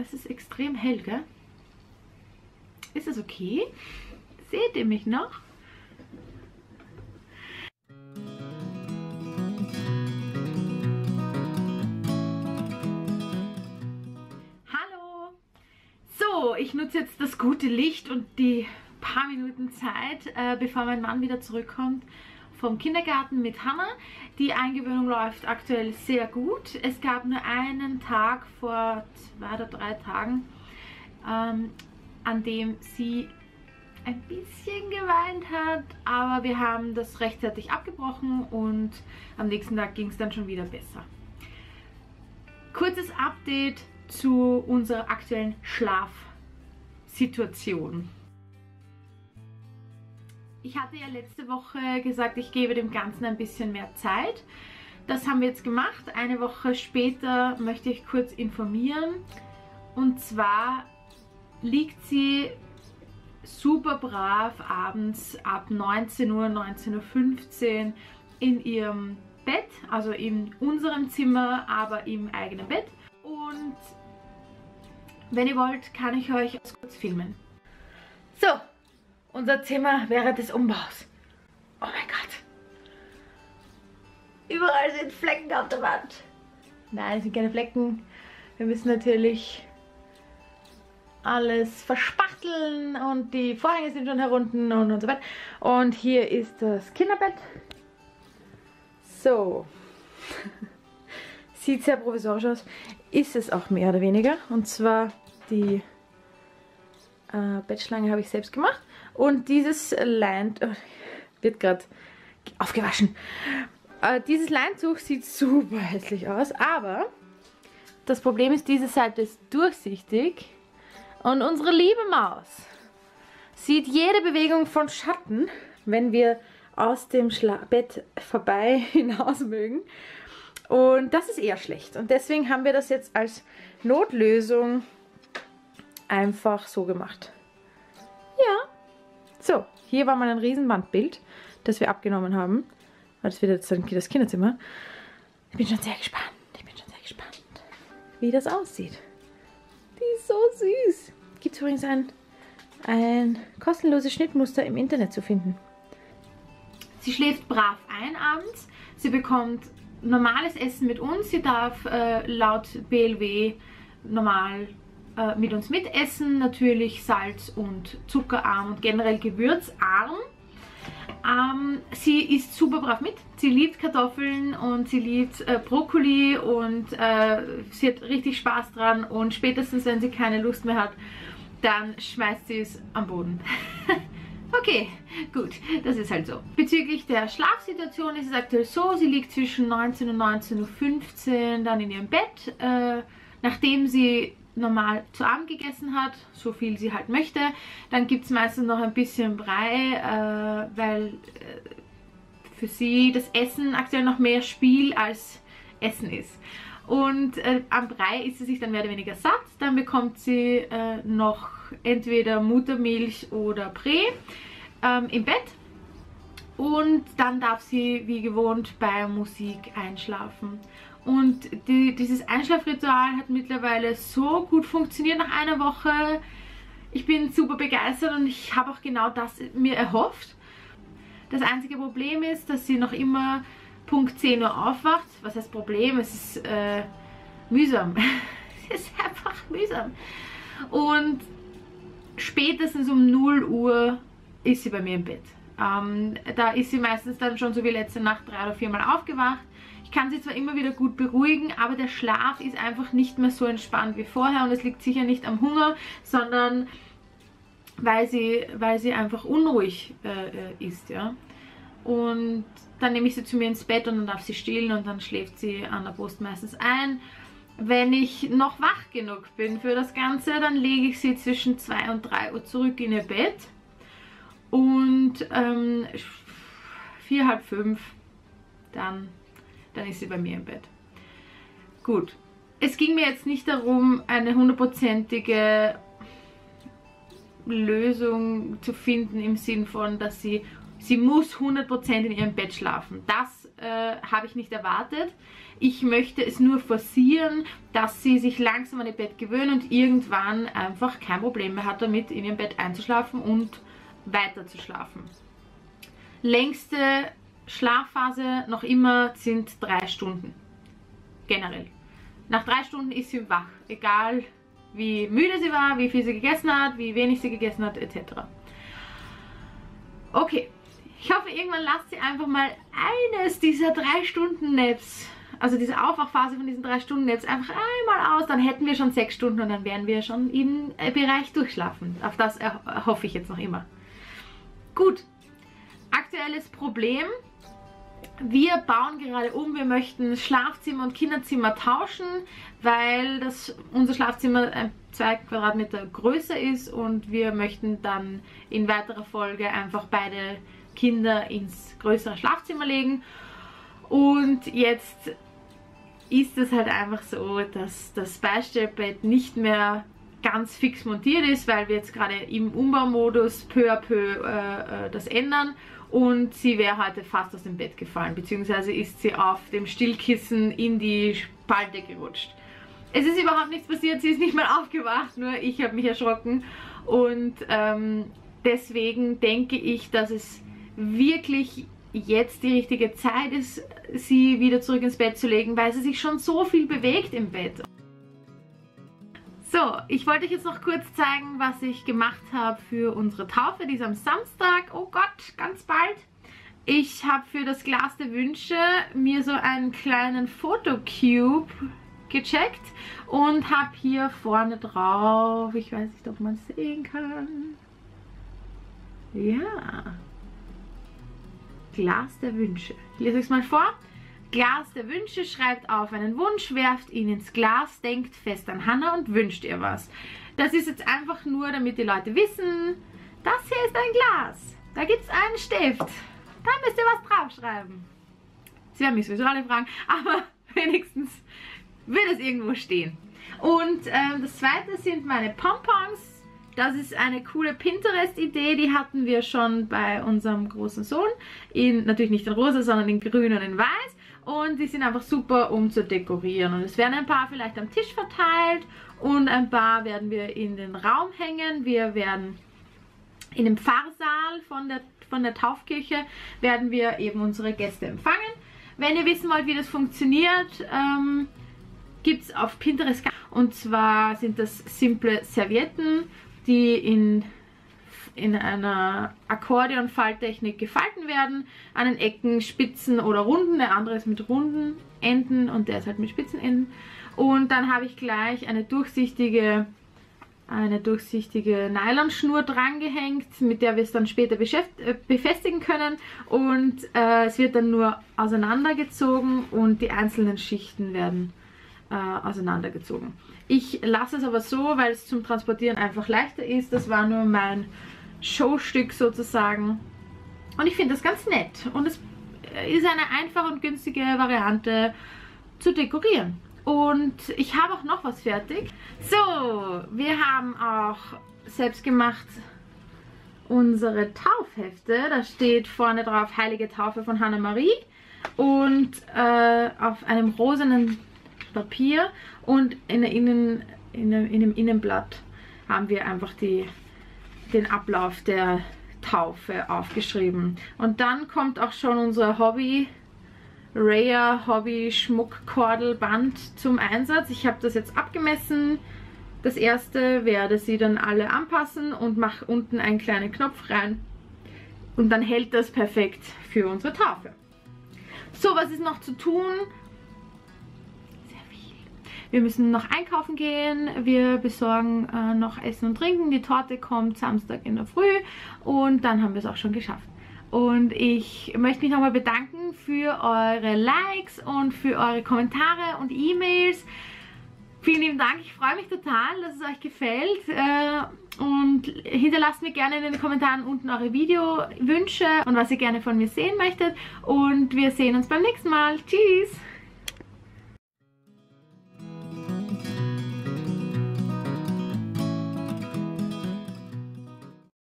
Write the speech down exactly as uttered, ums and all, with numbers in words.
Das ist extrem hell, gell? Ist es okay? Seht ihr mich noch? Hallo! So, ich nutze jetzt das gute Licht und die paar Minuten Zeit, äh, bevor mein Mann wieder zurückkommt vom Kindergarten mit Hannah. Die Eingewöhnung läuft aktuell sehr gut. Es gab nur einen Tag vor zwei oder drei Tagen, ähm, an dem sie ein bisschen geweint hat, aber wir haben das rechtzeitig abgebrochen und am nächsten Tag ging es dann schon wieder besser. Kurzes Update zu unserer aktuellen Schlafsituation. Ich hatte ja letzte Woche gesagt, ich gebe dem Ganzen ein bisschen mehr Zeit. Das haben wir jetzt gemacht. Eine Woche später möchte ich kurz informieren. Und zwar liegt sie super brav abends ab neunzehn Uhr, neunzehn Uhr fünfzehn in ihrem Bett, also in unserem Zimmer, aber im eigenen Bett. Und wenn ihr wollt, kann ich euch kurz filmen. So, unser Zimmer während des Umbaus. Oh mein Gott. Überall sind Flecken auf der Wand. Nein, es sind keine Flecken. Wir müssen natürlich alles verspachteln und die Vorhänge sind schon herunten und, und so weiter. Und hier ist das Kinderbett. So. Sieht sehr provisorisch aus. Ist es auch mehr oder weniger. Und zwar die äh, Bettschlange habe ich selbst gemacht. Und dieses Lein... Oh, wird gerade aufgewaschen. Äh, dieses Leintuch sieht super hässlich aus. Aber das Problem ist, diese Seite ist durchsichtig. Und unsere liebe Maus sieht jede Bewegung von Schatten, wenn wir aus dem Schla Bett vorbei hinaus mögen. Und das ist eher schlecht. Und deswegen haben wir das jetzt als Notlösung einfach so gemacht. Ja. So, hier war mal ein Riesenwandbild, das wir abgenommen haben. Das wird jetzt dann das Kinderzimmer. Ich bin schon sehr gespannt. Ich bin schon sehr gespannt, wie das aussieht. Die ist so süß. Gibt es übrigens ein, ein kostenloses Schnittmuster im Internet zu finden. Sie schläft brav ein abends. Sie bekommt normales Essen mit uns. Sie darf äh, laut B L W normal äh, mit uns mitessen. Natürlich salz- und zuckerarm und generell gewürzarm. Ähm, sie isst super brav mit. Sie liebt Kartoffeln und sie liebt äh, Brokkoli und äh, sie hat richtig Spaß dran. Und spätestens, wenn sie keine Lust mehr hat, dann schmeißt sie es am Boden. Okay, gut, das ist halt so. Bezüglich der Schlafsituation ist es aktuell so, sie liegt zwischen neunzehn und neunzehn Uhr fünfzehn dann in ihrem Bett, äh, nachdem sie normal zu Abend gegessen hat, so viel sie halt möchte. Dann gibt es meistens noch ein bisschen Brei, äh, weil äh, für sie das Essen aktuell noch mehr Spiel als Essen ist. Und äh, am Brei isst sie sich dann mehr oder weniger satt. Dann bekommt sie äh, noch entweder Muttermilch oder Brei ähm, im Bett. Und dann darf sie wie gewohnt bei Musik einschlafen. Und die, dieses Einschlafritual hat mittlerweile so gut funktioniert nach einer Woche. Ich bin super begeistert und ich habe auch genau das mir erhofft. Das einzige Problem ist, dass sie noch immer Punkt zehn Uhr aufwacht. Was heißt Problem? Es ist äh, mühsam. Es ist einfach mühsam. Und spätestens um null Uhr ist sie bei mir im Bett. Ähm, da ist sie meistens dann schon so wie letzte Nacht drei oder viermal aufgewacht. Ich kann sie zwar immer wieder gut beruhigen, aber der Schlaf ist einfach nicht mehr so entspannt wie vorher. Und es liegt sicher nicht am Hunger, sondern weil sie, weil sie einfach unruhig äh, ist. Ja? Und dann nehme ich sie zu mir ins Bett und dann darf sie stillen und dann schläft sie an der Brust meistens ein. Wenn ich noch wach genug bin für das Ganze, dann lege ich sie zwischen zwei und drei Uhr zurück in ihr Bett. Und ähm, vier, halb fünf, dann, dann ist sie bei mir im Bett. Gut, es ging mir jetzt nicht darum, eine hundertprozentige Lösung zu finden im Sinn von, dass sie, sie muss hundert Prozent in ihrem Bett schlafen. Das äh, habe ich nicht erwartet. Ich möchte es nur forcieren, dass sie sich langsam an ihr Bett gewöhnen und irgendwann einfach kein Problem mehr hat damit, in ihrem Bett einzuschlafen und weiter zu schlafen. Längste Schlafphase noch immer sind drei Stunden. Generell. Nach drei Stunden ist sie wach. Egal wie müde sie war, wie viel sie gegessen hat, wie wenig sie gegessen hat, et cetera. Okay. Ich hoffe, irgendwann lasst sie einfach mal eines dieser drei Stunden Naps, also diese Aufwachphase von diesen drei Stunden Naps, einfach einmal aus. Dann hätten wir schon sechs Stunden und dann wären wir schon im Bereich durchschlafen. Auf das hoffe ich jetzt noch immer. Gut. Aktuelles Problem. Wir bauen gerade um, wir möchten Schlafzimmer und Kinderzimmer tauschen, weil das, unser Schlafzimmer zwei Quadratmeter größer ist und wir möchten dann in weiterer Folge einfach beide Kinder ins größere Schlafzimmer legen. Und jetzt ist es halt einfach so, dass das Beistellbett nicht mehr ganz fix montiert ist, weil wir jetzt gerade im Umbaumodus peu à peu äh, das ändern. Und sie wäre heute fast aus dem Bett gefallen, beziehungsweise ist sie auf dem Stillkissen in die Spalte gerutscht. Es ist überhaupt nichts passiert, sie ist nicht mal aufgewacht, nur ich habe mich erschrocken. Und ähm, deswegen denke ich, dass es wirklich jetzt die richtige Zeit ist, sie wieder zurück ins Bett zu legen, weil sie sich schon so viel bewegt im Bett. So, ich wollte euch jetzt noch kurz zeigen, was ich gemacht habe für unsere Taufe, die ist am Samstag. Oh Gott, ganz bald. Ich habe für das Glas der Wünsche mir so einen kleinen Fotocube gecheckt und habe hier vorne drauf, ich weiß nicht, ob man es sehen kann. Ja. Glas der Wünsche. Ich lese es mal vor. Glas der Wünsche, schreibt auf einen Wunsch, werft ihn ins Glas, denkt fest an Hannah und wünscht ihr was. Das ist jetzt einfach nur, damit die Leute wissen, das hier ist ein Glas. Da gibt es einen Stift. Da müsst ihr was draufschreiben. Sie werden mich sowieso alle fragen, aber wenigstens wird es irgendwo stehen. Und ähm, das zweite sind meine Pompons. Das ist eine coole Pinterest-Idee, die hatten wir schon bei unserem großen Sohn. In, natürlich nicht in rosa, sondern in grün und in weiß. Und die sind einfach super, um zu dekorieren. Und es werden ein paar vielleicht am Tisch verteilt und ein paar werden wir in den Raum hängen. Wir werden in dem Pfarrsaal von der, von der Taufkirche werden wir eben unsere Gäste empfangen. Wenn ihr wissen wollt, wie das funktioniert, ähm, gibt es auf Pinterest. Und zwar sind das simple Servietten, die in, in einer Akkordeon-Falttechnik gefalten werden. An den Ecken Spitzen oder Runden. Der andere ist mit runden Enden und der ist halt mit spitzen Enden. Und dann habe ich gleich eine durchsichtige, eine durchsichtige Nylonschnur dran gehängt, mit der wir es dann später befestigen können. Und äh, es wird dann nur auseinandergezogen und die einzelnen Schichten werden auseinandergezogen. Ich lasse es aber so, weil es zum Transportieren einfach leichter ist. Das war nur mein Showstück sozusagen. Und ich finde das ganz nett. Und es ist eine einfache und günstige Variante zu dekorieren. Und ich habe auch noch was fertig. So, wir haben auch selbst gemacht unsere Taufhefte. Da steht vorne drauf Heilige Taufe von Hannah Marie. Und äh, auf einem rosenen Papier und in, innen, in, in dem Innenblatt haben wir einfach die, den Ablauf der Taufe aufgeschrieben. Und dann kommt auch schon unser Hobby Raya Hobby Schmuckkordelband zum Einsatz. Ich habe das jetzt abgemessen. Das erste werde sie dann alle anpassen und mache unten einen kleinen Knopf rein. Und dann hält das perfekt für unsere Taufe. So, was ist noch zu tun? Wir müssen noch einkaufen gehen, wir besorgen äh, noch Essen und Trinken, die Torte kommt Samstag in der Früh und dann haben wir es auch schon geschafft. Und ich möchte mich nochmal bedanken für eure Likes und für eure Kommentare und E-Mails. Vielen lieben Dank, ich freue mich total, dass es euch gefällt äh, und hinterlasst mir gerne in den Kommentaren unten eure Videowünsche und was ihr gerne von mir sehen möchtet und wir sehen uns beim nächsten Mal. Tschüss!